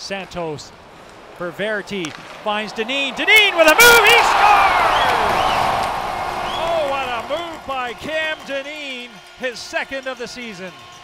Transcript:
Santos for Verity, finds Dineen. Dineen with a move, he scores! Oh, what a move by Cam Dineen, his second of the season.